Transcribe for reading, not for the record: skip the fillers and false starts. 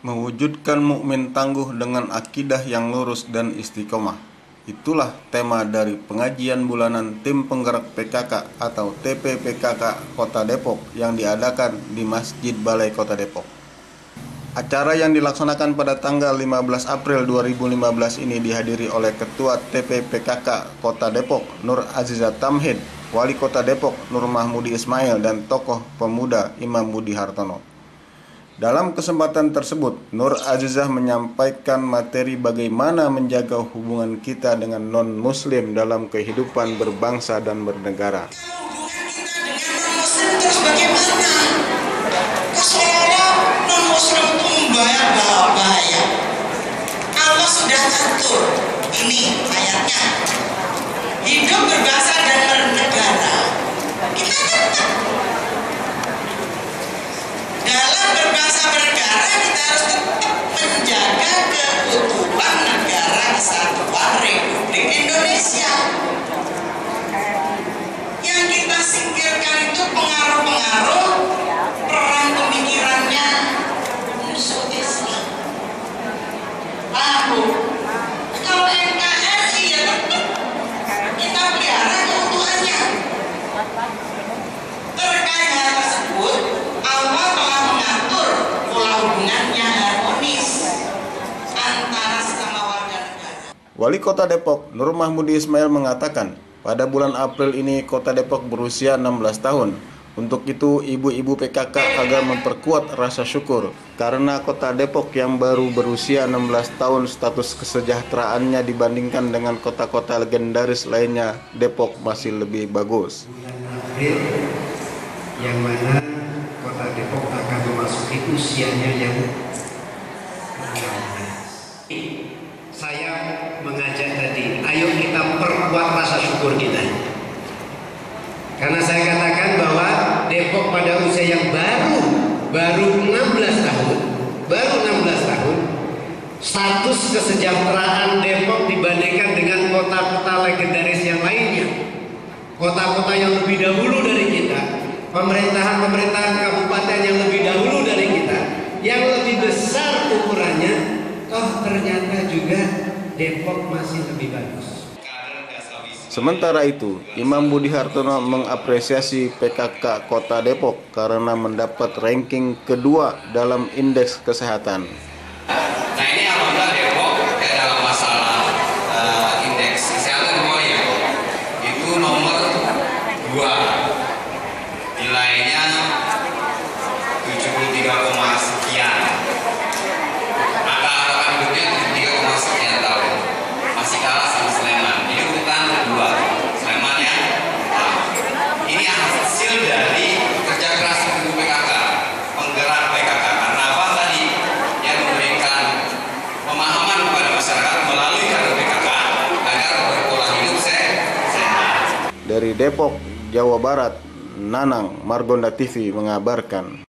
Mewujudkan mukmin tangguh dengan akidah yang lurus dan istiqomah. Itulah tema dari pengajian bulanan Tim Penggerak PKK atau TPPKK Kota Depok yang diadakan di Masjid Balai Kota Depok. Acara yang dilaksanakan pada tanggal 15 April 2015 ini dihadiri oleh Ketua TPPKK Kota Depok Nur Azizah Tamhid, Wali Kota Depok Nur Mahmudi Ismail, dan tokoh pemuda Imam Budi Hartono. Dalam kesempatan tersebut, Nur Azizah menyampaikan materi bagaimana menjaga hubungan kita dengan non-muslim dalam kehidupan berbangsa dan bernegara. Hubungan kita dengan non-muslim terus bagaimana? Kok seolah-olah non-muslim itu bahaya. Allah sudah atur. Ini ayatnya. Hidup berbangsa dan bernegara. Kita tetap dalam berbangsa bernegara, kita harus tetap menjaga keutuhan negara kesatuan Republik Indonesia. Yang kita singkirkan itu pengaruh-pengaruh perang pemikirannya musuh Islam. Lalu kalau NKRI ya tetap kita pelihara keutuhannya. Terkait hal tersebut, Allah telah mengatur pola hubungannya harmonis antara sesama warga negara. Wali Kota Depok Nur Mahmudi Ismail mengatakan, pada bulan April ini Kota Depok berusia 16 tahun. Untuk itu, ibu-ibu PKK agar memperkuat rasa syukur karena Kota Depok yang baru berusia 16 tahun status kesejahteraannya dibandingkan dengan kota-kota legendaris lainnya, Depok masih lebih bagus. April yang mana Kota Depok akan memasuki usianya yang 16. Saya mengajak tadi, ayo kita perkuat rasa syukur kita. Karena saya katakan bahwa Depok pada usia yang baru 16 tahun, status kesejahteraan Depok dibandingkan dengan kota-kota legendaris yang lainnya, kota-kota yang lebih dahulu dari kita, pemerintahan kabupaten yang lebih dahulu dari kita, yang lebih besar ukurannya, toh ternyata juga Depok masih lebih bagus. Sementara itu, Imam Budi Hartono mengapresiasi PKK Kota Depok karena mendapat ranking kedua dalam indeks kesehatan. Nah ini alhamdulillah Depok dalam masalah indeks kesehatan ya, itu nomor 2, nilainya 73, sekian. Angka hidupnya 73, sekian tahun, masih kalah sama Sleman. Ini urutan kedua, Sleman ya. Nah, ini hasil dari kerja keras ibu PKK, penggerak PKK. Karena apa tadi? Yang memberikan pemahaman kepada masyarakat melalui kader PKK agar berpola hidup sehat. Dari Depok, Jawa Barat, Nanang, Margonda TV mengabarkan.